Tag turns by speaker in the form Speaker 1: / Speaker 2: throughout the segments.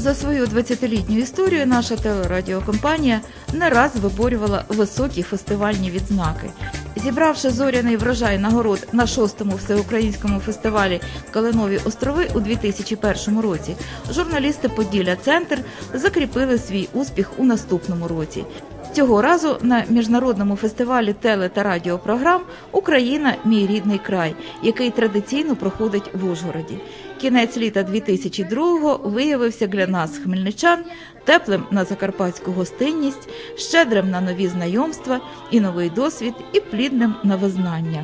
Speaker 1: За свою 20-літню історію наша телерадіокомпанія не раз виборювала високі фестивальні відзнаки. Зібравши зоряний врожай нагород на 6-му всеукраїнському фестивалі «Калинові острови» у 2001 році, журналісти «Поділля-Центр» закріпили свій успіх у наступному році. Цього разу на міжнародному фестивалі теле- та радіопрограм «Україна – мій рідний край», який традиційно проходить в Ужгороді. Кінець літа 2002-го виявився для нас, хмельничан, теплим на закарпатську гостинність, щедрим на нові знайомства і новий досвід, і плідним на визнання.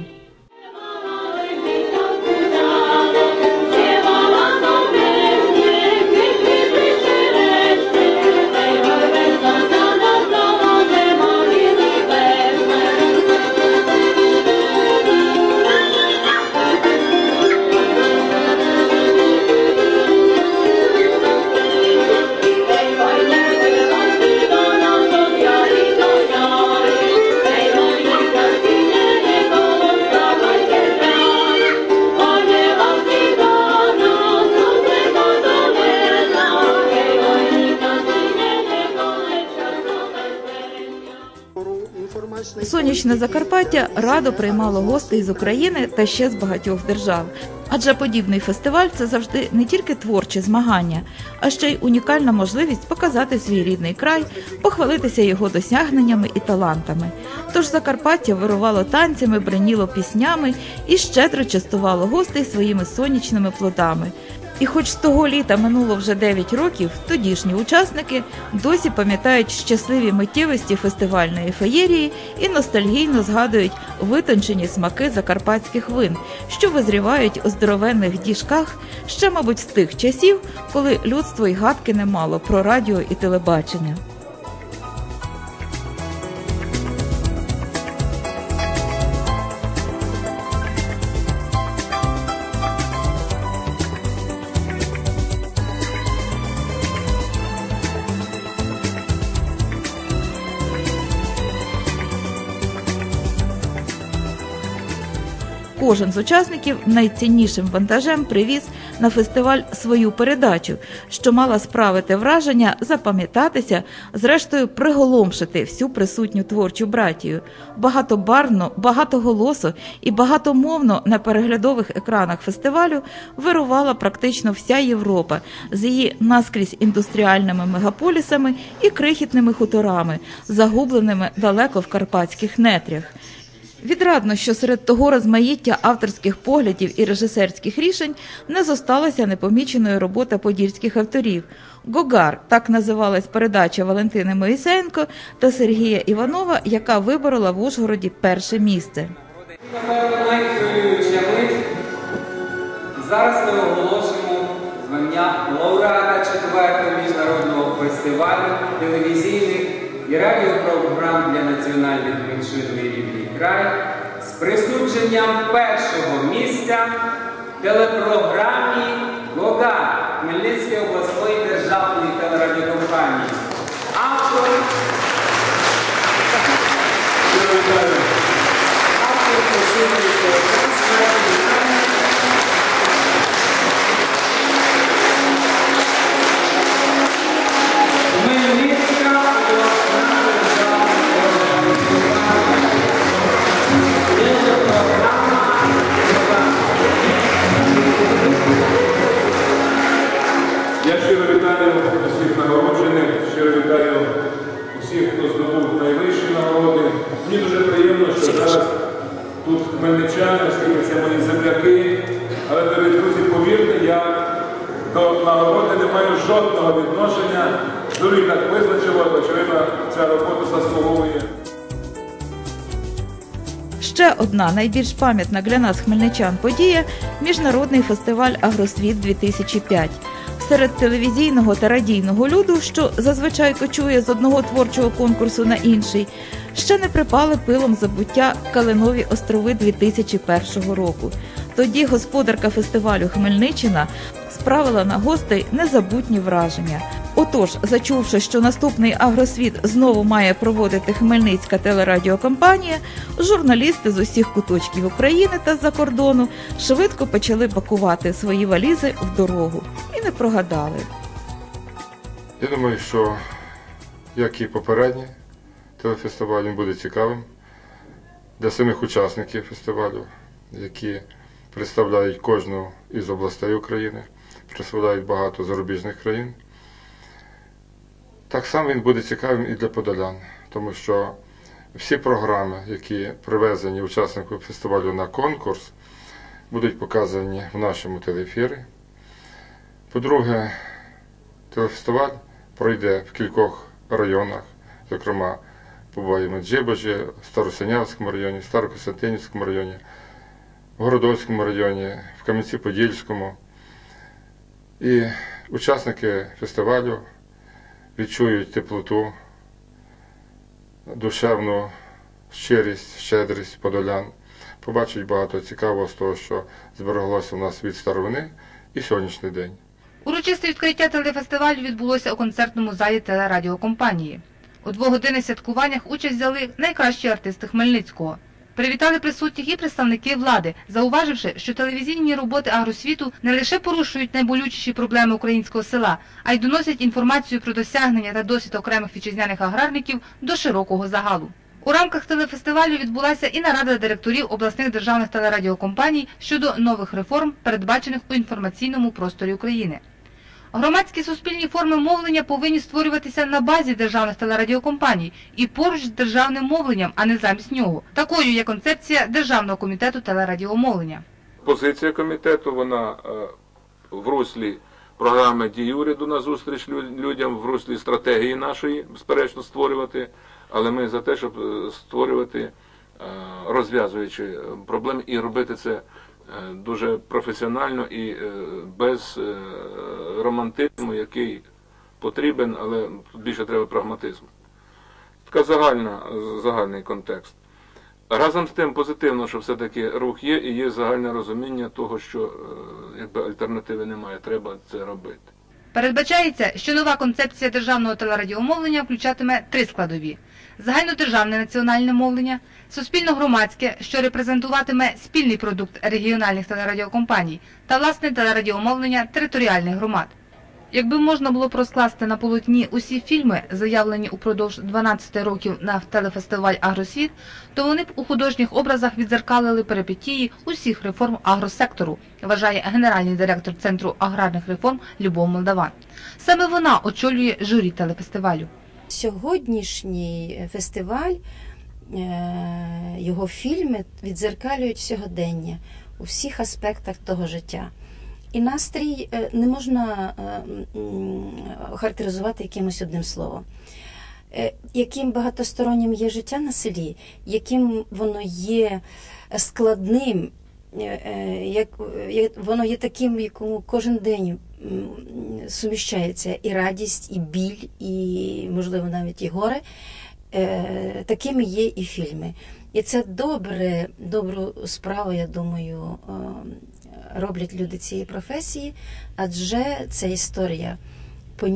Speaker 1: Сонячне Закарпаття радо приймало гостей з України та ще з багатьох держав. Адже подібний фестиваль – це завжди не тільки творче змагання, а ще й унікальна можливість показати свій рідний край, похвалитися його досягненнями і талантами. Тож Закарпаття вирувало танцями, бриніло піснями і щедро частувало гостей своїми сонячними плодами. І хоч з того літа минуло вже 9 років, тодішні учасники досі пам'ятають щасливі миттєвості фестивальної феєрії і ностальгійно згадують витончені смаки закарпатських вин, що визрівають у здоровенних діжках ще, мабуть, з тих часів, коли людство й гадки не мало про радіо і телебачення. Кожен з учасників найціннішим вантажем привіз на фестиваль свою передачу, що мала справити враження, запам'ятатися, зрештою приголомшити всю присутню творчу братію. Багатобарвно, багатоголосо і багатомовно на переглядових екранах фестивалю вирувала практично вся Європа з її наскрізь індустріальними мегаполісами і крихітними хуторами, загубленими далеко в карпатських нетрях. Відрадно, що серед того розмаїття авторських поглядів і режисерських рішень не зосталася непоміченою робота подільських авторів. «Гогар» – так називалась передача Валентини Моїсеєнко та Сергія Іванова, яка виборола в Ужгороді перше місце.
Speaker 2: Зараз ми оголошуємо звання лауреата 4-го міжнародного фестивалю телевізійних і радіопрограм для національних меншин «Мій рідний край» з присудженням першого місця телепрограмі «Гогар» Хмельницької обласної державної телерадіокомпанії. Автор
Speaker 3: Я щиро вітаю усіх нагороджених, щиро вітаю усіх, хто здобув найвищі нагороди. Мені дуже приємно, що зараз тут хмельничани, оскільки це мої земляки. Але, дорогі друзі, повірте, я до нагороди не маю жодного відношення. Журі так визначило, очевидно, ця робота заслуговує.
Speaker 1: Ще одна найбільш пам'ятна для нас хмельничан подія – міжнародний фестиваль «Агросвіт-2005». Серед телевізійного та радійного люду, що зазвичай кочує з одного творчого конкурсу на інший, ще не припали пилом забуття «Калинові острови» 2001 року. Тоді господарка фестивалю Хмельниччина справила на гостей незабутні враження. Отож, зачувши, що наступний «Агросвіт» знову має проводити Хмельницька телерадіокомпанія, журналісти з усіх куточків України та з-за кордону швидко почали пакувати свої валізи в дорогу. І не прогадали.
Speaker 4: Я думаю, що, як і попередній телефестиваль, він буде цікавим для самих учасників фестивалю, які представляють кожну із областей України, представляють багато зарубіжних країн. Так само він буде цікавим і для подолян, тому що всі програми, які привезені учасникам фестивалю на конкурс, будуть показані в нашому телеефірі. По-друге, телефестиваль пройде в кількох районах, зокрема, побуваємо в Меджибожі, Старосинявському районі, Старокостянтинівському районі, в Городоцькому районі, в Кам'янці-Подільському. І учасники фестивалю відчують теплоту, душевну щирість, щедрість подолян, побачать багато цікавого з того, що збереглося у нас від старовини і сьогоднішній день.
Speaker 5: Урочисте відкриття телефестивалю відбулося у концертному залі телерадіокомпанії. У 2-годинних святкуваннях участь взяли найкращі артисти Хмельницького. Привітали присутніх і представники влади, зауваживши, що телевізійні роботи агросвіту не лише порушують найболючіші проблеми українського села, а й доносять інформацію про досягнення та досвід окремих вітчизняних аграрників до широкого загалу. У рамках телефестивалю відбулася і нарада директорів обласних державних телерадіокомпаній щодо нових реформ, передбачених у інформаційному просторі України. Громадські суспільні форми мовлення повинні створюватися на базі державних телерадіокомпаній і поруч з державним мовленням, а не замість нього. Такою є концепція Державного комітету телерадіомовлення.
Speaker 3: Позиція комітету, вона в руслі програми дій уряду на зустріч людям, в руслі стратегії нашої, безперечно, створювати, але ми за те, щоб створювати розв'язуючі проблеми і робити це дуже професіонально і без романтизму, який потрібен, але більше треба прагматизму. Така загальний контекст. Разом з тим позитивно, що все-таки рух є і є загальне розуміння того, що альтернативи немає, треба це робити.
Speaker 5: Передбачається, що нова концепція державного телерадіомовлення включатиме 3 складові – загальнодержавне національне мовлення, суспільно-громадське, що репрезентуватиме спільний продукт регіональних телерадіокомпаній, та власне телерадіомовлення територіальних громад. Якби можна було розкласти на полотні усі фільми, заявлені упродовж 12 років на телефестиваль «Агросвіт», то вони б у художніх образах віддзеркалили перипетії усіх реформ агросектору, вважає генеральний директор Центру аграрних реформ Любов Молдаван. Саме вона очолює журі телефестивалю.
Speaker 6: Сьогоднішній фестиваль, його фільми віддзеркалюють сьогодення у всіх аспектах того життя. І настрій не можна характеризувати якимось одним словом. Яким багатостороннім є життя на селі, яким воно є складним, воно є таким, в якому кожен день суміщається і радість, і біль, і, можливо, навіть і горе, такими є і фільми. І це добру справу, я думаю, роблять люди цієї професії, адже це історія. По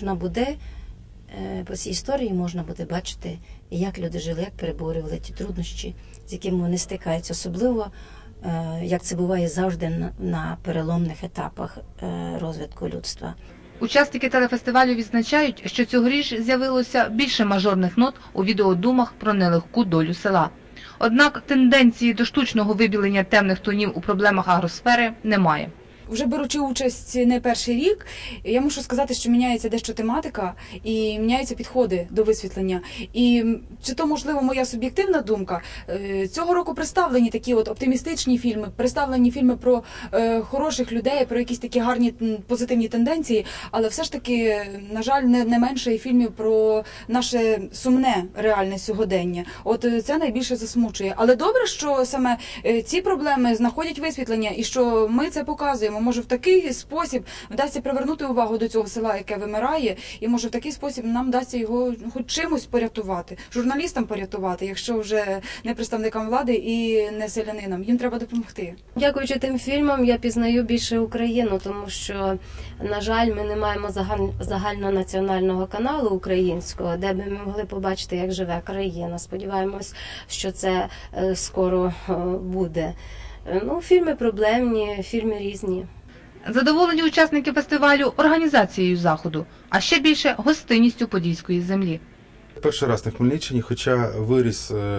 Speaker 6: цій історії можна буде бачити, як люди жили, як переборювали ті труднощі, з якими вони стикаються, особливо, як це буває завжди на переломних етапах розвитку людства.
Speaker 5: Учасники телефестивалю відзначають, що цьогоріч з'явилося більше мажорних нот у відеодумах про нелегку долю села. Однак тенденції до штучного вибілення темних тонів у проблемах агросфери немає.
Speaker 7: Вже беручи участь не перший рік, я мушу сказати, що міняється дещо тематика і міняються підходи до висвітлення. І чи то, можливо, моя суб'єктивна думка, цього року представлені такі от оптимістичні фільми, представлені фільми про хороших людей, про якісь такі гарні позитивні тенденції, але все ж таки, на жаль, не менше і фільмів про наше сумне реальне сьогодення. От це найбільше засмучує. Але добре, що саме ці проблеми знаходять висвітлення і що ми це показуємо. Може, в такий спосіб вдасться привернути увагу до цього села, яке вимирає, і може в такий спосіб нам вдасться його хоч чимось порятувати, журналістам порятувати, якщо вже не представникам влади і не селянинам. Їм треба допомогти.
Speaker 8: Дякуючи тим фільмам, я пізнаю більше Україну, тому що, на жаль, ми не маємо загальнонаціонального каналу українського, де би ми могли побачити, як живе країна. Сподіваємось, що це скоро буде. Фільми проблемні, фільми різні.
Speaker 5: Задоволені учасники фестивалю організацією заходу, а ще більше гостинністю подільської землі.
Speaker 9: Перший раз на Хмельниччині, хоча виріс,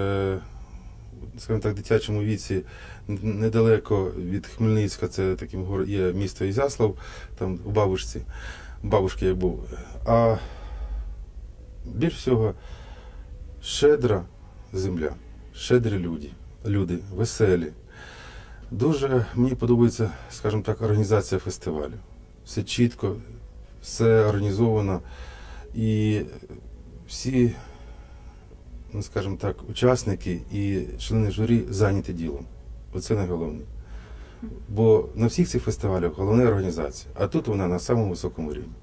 Speaker 9: скажімо так, в дитячому віці недалеко від Хмельницька, це таким є місто Ізяслав, там у бабушки я був. А більш всього щедра земля, щедрі люди, веселі. Дуже мені подобається, скажімо так, організація фестивалю. Все чітко, все організовано і всі, ну, скажімо так, учасники і члени журі зайняті ділом. Оце найголовніше. Бо на всіх цих фестивалях головна організація, а тут вона на самому високому рівні.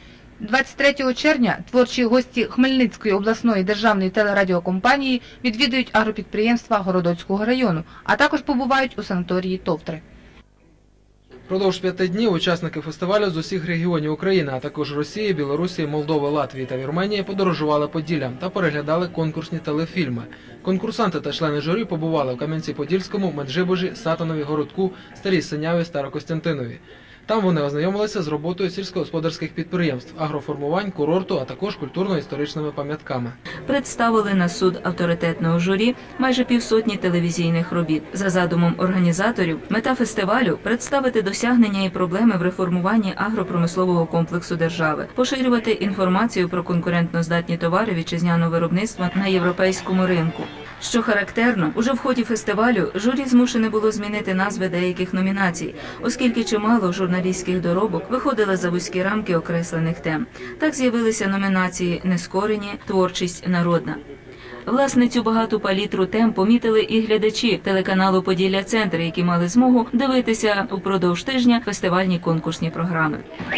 Speaker 5: 23 червня творчі гості Хмельницької обласної державної телерадіокомпанії відвідують агропідприємства Городоцького району, а також побувають у санаторії Товтри.
Speaker 10: Впродовж 5 днів учасники фестивалю з усіх регіонів України, а також Росії, Білорусі, Молдови, Латвії та Вірменії подорожували Поділлям та переглядали конкурсні телефільми. Конкурсанти та члени журі побували в Кам'янці-Подільському, Меджибожі, Сатанові, Городку, Старій Синяві, Старокостянтинові. Там вони ознайомилися з роботою сільськогосподарських підприємств, агроформувань, курорту, а також культурно-історичними пам'ятками.
Speaker 11: Представили на суд авторитетного журі майже півсотні телевізійних робіт. За задумом організаторів, мета фестивалю – представити досягнення і проблеми в реформуванні агропромислового комплексу держави, поширювати інформацію про конкурентноздатні товари вітчизняного виробництва на європейському ринку. Що характерно, уже в ході фестивалю журі змушене було змінити назви деяких номінацій, оскільки чимало журналістських доробок виходили за вузькі рамки окреслених тем. Так з'явилися номінації «Нескорені», «Творчість народна». Власне, цю багату палітру тем помітили і глядачі телеканалу «Поділля-Центр», які мали змогу дивитися упродовж тижня фестивальні конкурсні програми.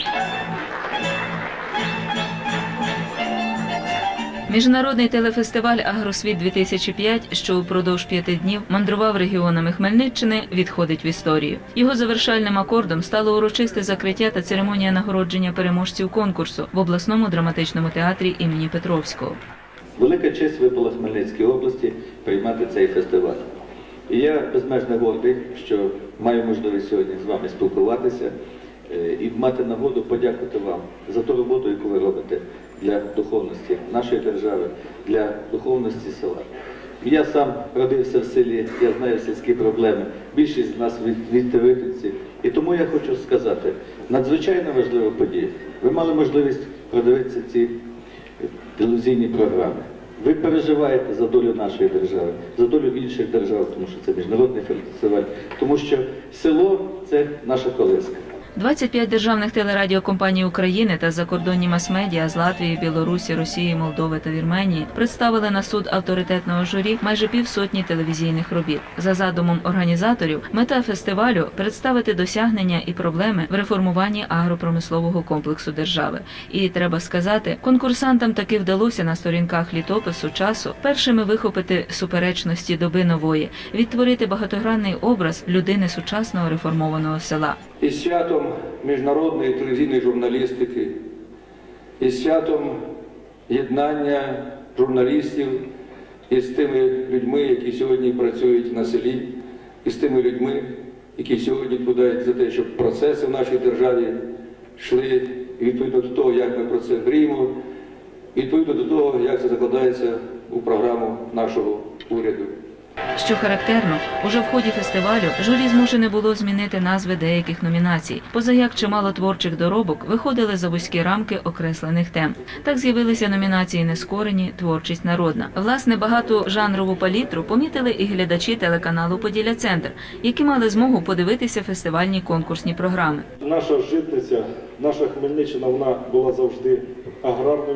Speaker 11: Міжнародний телефестиваль «Агросвіт-2005», що упродовж 5 днів мандрував регіонами Хмельниччини, відходить в історію. Його завершальним акордом стало урочисте закриття та церемонія нагородження переможців конкурсу в обласному драматичному театрі імені Петровського.
Speaker 12: Велика честь випала Хмельницькій області приймати цей фестиваль. І я безмежно гордий, що маю можливість сьогодні з вами спілкуватися і мати нагоду подякувати вам за ту роботу, яку ви робите для духовності нашої держави, для духовності села. Я сам родився в селі, я знаю сільські проблеми, більшість з нас вихідці. І тому я хочу сказати, надзвичайно важлива подія. Ви мали можливість продивитися ці телевізійні програми. Ви переживаєте за долю нашої держави, за долю інших держав, тому що це міжнародний фестиваль, тому що село – це наша колиска.
Speaker 11: 25 державних телерадіокомпаній України та закордонні мас-медіа з Латвії, Білорусі, Росії, Молдови та Вірменії представили на суд авторитетного журі майже півсотні телевізійних робіт. За задумом організаторів, мета фестивалю – представити досягнення і проблеми в реформуванні агропромислового комплексу держави. І, треба сказати, конкурсантам таки вдалося на сторінках літопису часу першими вихопити суперечності доби нової, відтворити багатогранний образ людини сучасного реформованого села.
Speaker 13: Із святом міжнародної телевізійної журналістики, із святом єднання журналістів із тими людьми, які сьогодні працюють на селі, із тими людьми, які сьогодні відповідають за те, щоб процеси в нашій державі йшли відповідно до того, як ми про це мріємо, відповідно до того, як це закладається у програму нашого уряду.
Speaker 11: Що характерно, уже в ході фестивалю журі змушене було змінити назви деяких номінацій, позаяк чимало творчих доробок виходили за вузькі рамки окреслених тем. Так з'явилися номінації «Нескорені», «Творчість народна». Власне, багату жанрову палітру помітили і глядачі телеканалу «Поділля-Центр», які мали змогу подивитися фестивальні конкурсні програми.
Speaker 14: Наша житниця, наша Хмельниччина, вона була завжди аграрною.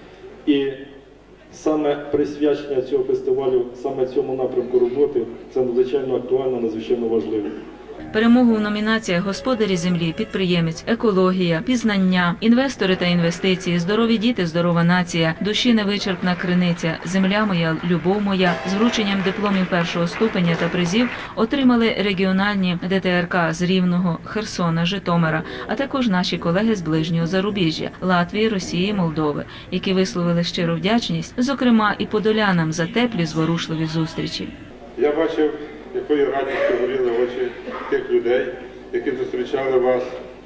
Speaker 14: І саме присвячення цього фестивалю, саме цьому напрямку роботи, це надзвичайно актуально, надзвичайно важливо.
Speaker 11: Перемогу в номінаціях «Господарі землі», «Підприємець», «Екологія», «Пізнання», «Інвестори та інвестиції», «Здорові діти, здорова нація», «Душі невичерпна криниця», «Земля моя, любов моя» з врученням дипломів першого ступеня та призів отримали регіональні ДТРК з Рівного, Херсона, Житомира, а також наші колеги з ближнього зарубіжжя – Латвії, Росії, Молдови, які висловили щиру вдячність, зокрема і подолянам за теплі, зворушливі зустрічі.
Speaker 15: Я бачив, якою радістю горіли очі тих людей, які зустрічали вас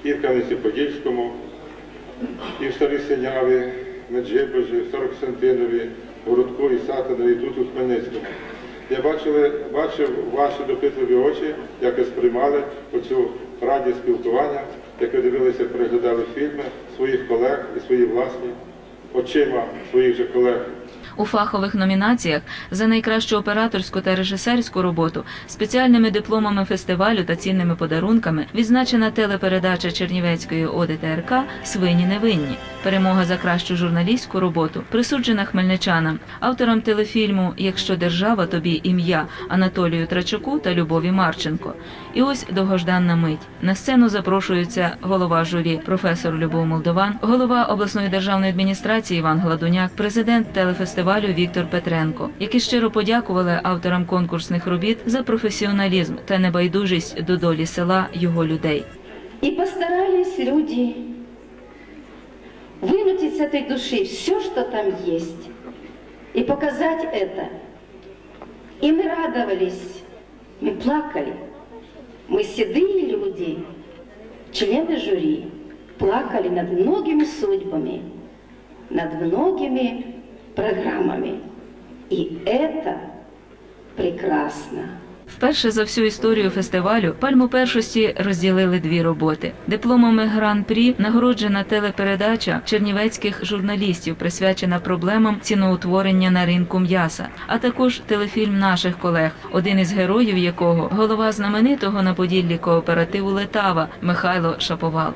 Speaker 4: і в Кам'янці-Подільському, і в Старій Синяві, Меджибожі, в Старокостянтинові, Городку і Сатанові, і тут у Хмельницькому. Я бачив ваші допитливі очі, як ви сприймали оцю радість спілкування, як ви дивилися, переглядали фільми своїх колег і свої власні, очима своїх же колег.
Speaker 11: У фахових номінаціях за найкращу операторську та режисерську роботу, спеціальними дипломами фестивалю та цінними подарунками відзначена телепередача Чернівецької ОДТРК «Свині невинні». Перемога за кращу журналістську роботу присуджена хмельничанам, авторам телефільму «Якщо держава тобі ім'я» Анатолію Трачуку та Любові Марченко. І ось довгожданна мить. На сцену запрошуються голова журі професор Любов Молдован, голова обласної державної адміністрації Іван Гладуняк, президент телефестивалю Віктор Петренко, які щиро подякували авторам конкурсних робіт за професіоналізм та небайдужість до долі села, його людей.
Speaker 15: І постарались люди вынуть из этой души все, что там есть, и показать это. И мы радовались, мы плакали. Мы седые люди, члены жюри, плакали над многими судьбами, над многими программами. И это прекрасно.
Speaker 11: Вперше за всю історію фестивалю пальму першості розділили дві роботи. Дипломами Гран-прі нагороджена телепередача чернівецьких журналістів, присвячена проблемам ціноутворення на ринку м'яса, а також телефільм наших колег, один із героїв якого – голова знаменитого на Поділлі кооперативу «Летава» Михайло Шаповал.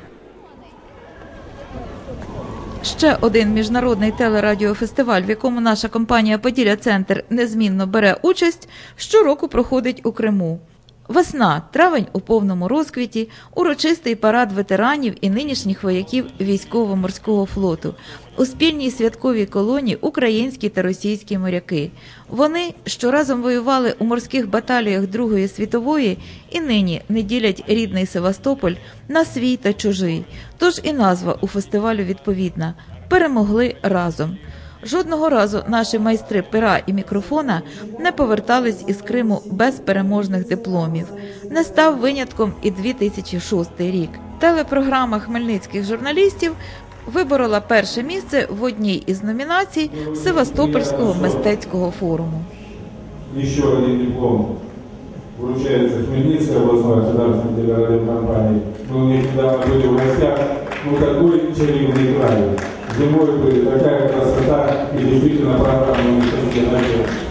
Speaker 1: Ще один міжнародний телерадіофестиваль, в якому наша компанія «Поділля-Центр» незмінно бере участь, щороку проходить у Криму. Весна, травень у повному розквіті, урочистий парад ветеранів і нинішніх вояків військово-морського флоту. У спільній святковій колоні українські та російські моряки. Вони, що разом воювали у морських баталіях Другої світової, і нині не ділять рідний Севастополь на свій та чужий. Тож і назва у фестивалю відповідна – «Перемогли разом». Жодного разу наші майстри пера і мікрофона не повертались із Криму без переможних дипломів. Не став винятком і 2006 рік. Телепрограма хмельницьких журналістів виборола перше місце в одній із номінацій Севастопольського мистецького форуму.
Speaker 16: Ще один диплом вручається Хмельницькой областной государственной телерадиокомпании. Мы у них недавно были в гостях. Ну какой чарівний край. Зимой будет такая красота, и действительно программа не